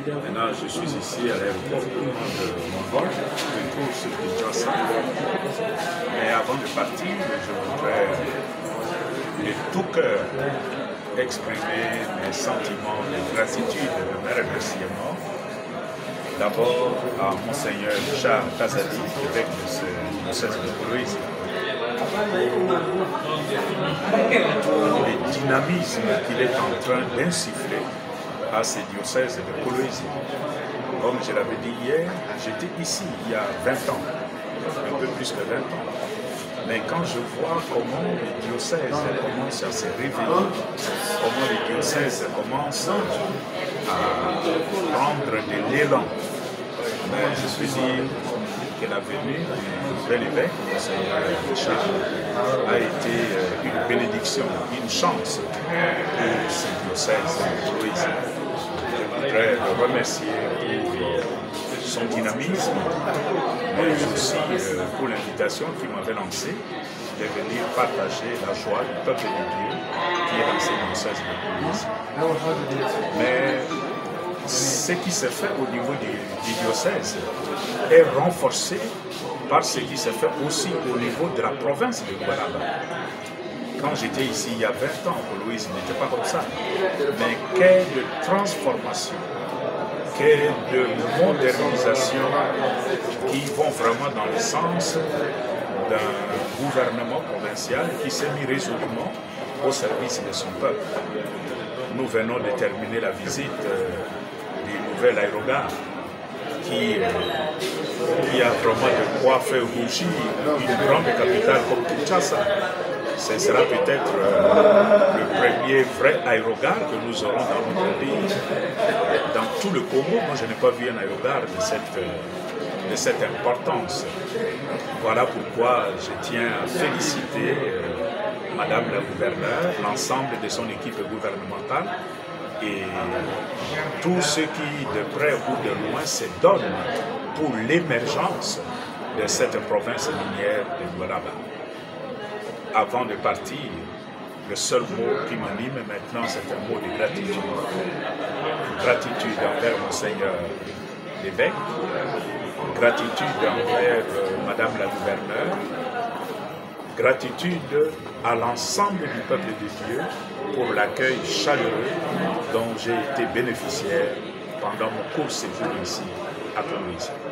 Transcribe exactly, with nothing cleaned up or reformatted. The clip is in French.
Maintenant, je suis ici à l'aéroport de Monrovia, de course de Kinshasa. Mais avant de partir, je voudrais de tout cœur exprimer mes sentiments de gratitude et mes remerciements. D'abord à Monseigneur Charles Kazadi, évêque de ce diocèse de Kolwezi, pour le dynamisme qu'il est en train d'insuffler à ce diocèse de Kolwezi. Comme je l'avais dit hier, j'étais ici il y a vingt ans, un peu plus que vingt ans. Mais quand je vois comment le diocèse commence à se réveiller, comment le diocèse commence à prendre de l'élan, je peux dire que la venue du nouvel évêque, Monseigneur Charles, a été une bénédiction, une chance pour ce diocèse de Kolwezi. Je voudrais le remercier pour son dynamisme, mais aussi pour l'invitation qu'il m'avait lancée de venir partager la joie du peuple de Dieu qui est dans ce diocèse de Kolwezi. Mais ce qui se fait au niveau du, du diocèse est renforcé par ce qui se fait aussi au niveau de la province de Lualaba. Quand j'étais ici il y a vingt ans, Kolwezi n'était pas comme ça. Mais quelle transformation, quelle de modernisation qui vont vraiment dans le sens d'un gouvernement provincial qui s'est mis résolument au service de son peuple. Nous venons de terminer la visite du nouvel aérogare qui, qui a vraiment de quoi faire rougir une grande capitale comme Kinshasa. Ce sera peut-être euh, le premier vrai aérogare que nous aurons dans notre pays. Dans tout le Congo, moi je n'ai pas vu un aérogare de cette, de cette importance. Voilà pourquoi je tiens à féliciter euh, Madame la gouverneure, l'ensemble de son équipe gouvernementale et tous ceux qui, de près ou de loin, se donnent pour l'émergence de cette province minière de Lualaba. Avant de partir, le seul mot qui m'anime maintenant, c'est un mot de gratitude. Gratitude envers Monseigneur l'évêque, gratitude envers euh, Madame la gouverneure, gratitude à l'ensemble du peuple de Dieu pour l'accueil chaleureux dont j'ai été bénéficiaire pendant mon court séjour ici à Kolwezi.